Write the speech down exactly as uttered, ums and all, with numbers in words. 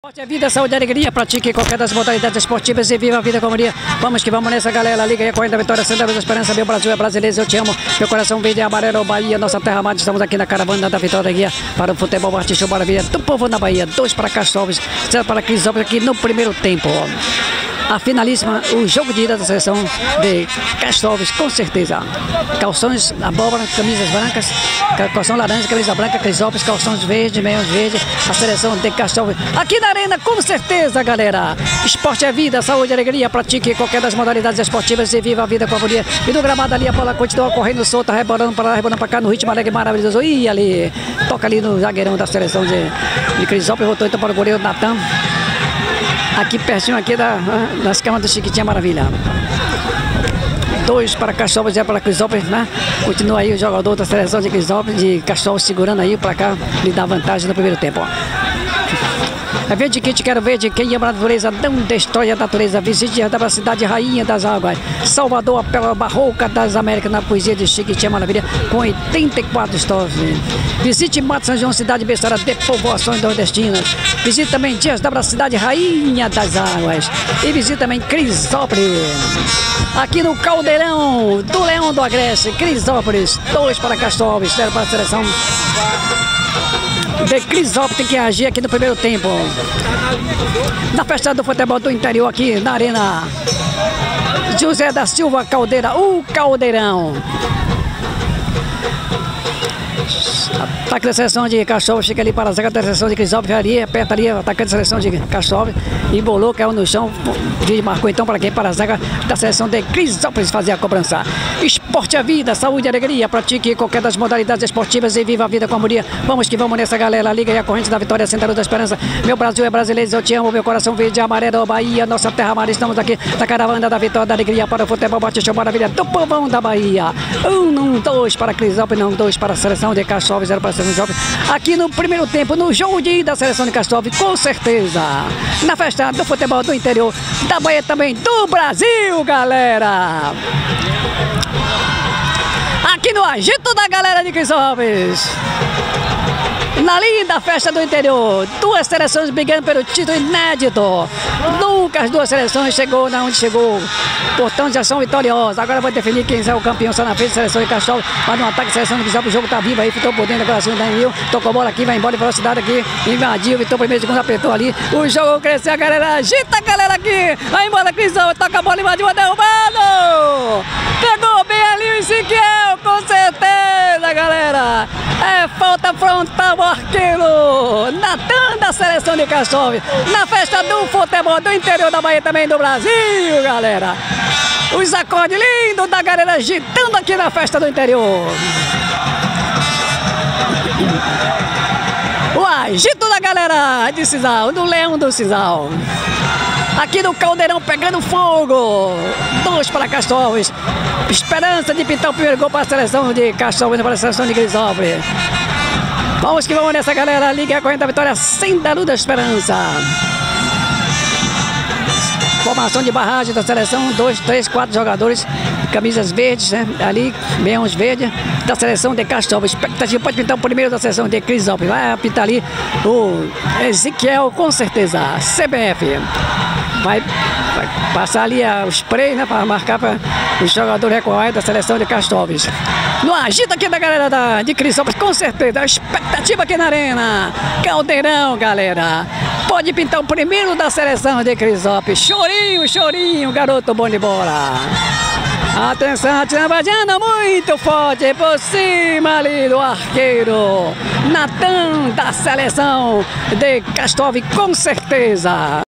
Esporte é vida, saúde e alegria. Pratique qualquer das modalidades esportivas e viva a vida com harmonia. Vamos que vamos nessa, galera. Liga aí, correndo da vitória, Santa Luz da Esperança. Meu Brasil é brasileiro, eu te amo. Meu coração verde e amarelo, Bahia, nossa terra amada. Estamos aqui na caravana da vitória guia para o futebol artístico maravilha do povo na Bahia. Dois para Castrovas, zero para Crisópolis aqui no primeiro tempo. A finalíssima, o jogo de ida da seleção de Castrovas, com certeza. Calções, abóbora, camisas brancas, calção laranja, camisa branca, Crisópolis, calções verdes, meios verdes, a seleção de Castrovas. Aqui na arena, com certeza, galera. Esporte é vida, saúde e alegria. Pratique qualquer das modalidades esportivas e viva a vida com a harmonia. E no gramado ali, a bola continua correndo solta, rebolando para lá, rebolando para cá, no ritmo alegre, maravilhoso. E ali, toca ali no zagueirão da seleção de, de Crisópolis, voltou então para o goleiro Natan. Aqui pertinho aqui da, das camas do Chiquitinha Maravilha. Dois para Castrovas, zero para Crisópolis, né? Continua aí o jogador da seleção de Crisópolis, de Castrovas, segurando aí para cá, lhe dá vantagem no primeiro tempo, ó. É verde que te quero ver, de quem ama a natureza, não destrói a natureza. Visite a cidade rainha das águas, Salvador, a Pérola Barroca das Américas, na poesia de Chiquitinha Maravilha, com oitenta e quatro estrofes. Visite Mato São João, cidade berçária de povoações nordestinas. Visite também Dias d'Ávila, cidade rainha das águas. E visite também Crisópolis. Aqui no Caldeirão do Leão do Agreste, Crisópolis, dois para Castrovas, zero para a seleção de Crisópolis. Tem que agir aqui no primeiro tempo. Na festa do futebol do interior aqui na arena José da Silva Caldeira, o Caldeirão. Ataque da seleção de Castrovas, fica ali para a zaga da seleção de Crisópolis, ali, aperta ali, atacante da seleção de Castrovas, embolou, caiu no chão, marcou então para quem? Para a zaga da seleção de Crisópolis fazer a cobrança. Esporte é vida, saúde e alegria. Pratique qualquer das modalidades esportivas e viva a vida com harmonia. Vamos que vamos nessa, galera. Liga aí a corrente da vitória, Santa Luz da Esperança. Meu Brasil é brasileiro, eu te amo. Meu coração verde e amarelo, Bahia, nossa terra amada. Estamos aqui na caravana da vitória, da alegria para o futebol artístico maravilha do povão da Bahia. Um, um, dois para Crisópolis, não, dois para a seleção de Castrovas, zero para a seleção de Castrovas. Aqui no primeiro tempo, no jogo de ida da seleção de Castrovas, com certeza. Na festa do futebol do interior, da Bahia também, do Brasil, galera. Aqui no agito da galera de Crisópolis, na linda festa do interior, duas seleções brigando pelo título inédito. Nunca as duas seleções chegou na onde chegou. Portanto, já são vitoriosas. Agora vai definir quem é o campeão. Só na frente, seleção de Castrovas. Vai no ataque, seleção de Crisópolis. O jogo tá vivo aí. Ficou por dentro da coração da Danilo. Tocou a bola aqui, vai embora em velocidade aqui. Invadiu, Vitor primeiro, segundo, apertou ali. O jogo cresceu, a galera. Agita a galera aqui. Vai embora, Crisópolis. Toca a bola, invadiu, derrubado. Pegou bem ali o Ezequiel, com certeza, galera. É falta frontal, o arqueiro Natan da seleção de Castrovas. Na festa do futebol do interior da Bahia, também do Brasil, galera. Os acordes lindos da galera agitando aqui na festa do interior. O agito da galera de Cisal, do Leão do Cisal. Aqui no Caldeirão pegando fogo. Dois para Castrovas. Esperança de pintar o primeiro gol para a seleção de Castrovas, para a seleção de Crisópolis. Vamos que vamos nessa, galera. Liga a corrente da vitória, Santa Luz da Esperança. Formação de barragem da seleção, dois, três, quatro jogadores, camisas verdes, né? Ali, meios verdes, da seleção de Castrovas. Expectativa pode pintar o primeiro da seleção de Crisópolis. Vai pintar ali o Ezequiel, com certeza. C B F. Vai, vai passar ali a, o spray, né? Para marcar para o jogador recuar da seleção de Castrovas. No agito aqui da galera da, de Crisópolis, com certeza. A expectativa aqui na arena. Caldeirão, galera. Pode pintar o primeiro da seleção de Crisópolis. Chorinho, chorinho, garoto bom de bola. Atenção, trabalhando muito forte por cima ali do arqueiro Natan da seleção de Castrovas, com certeza.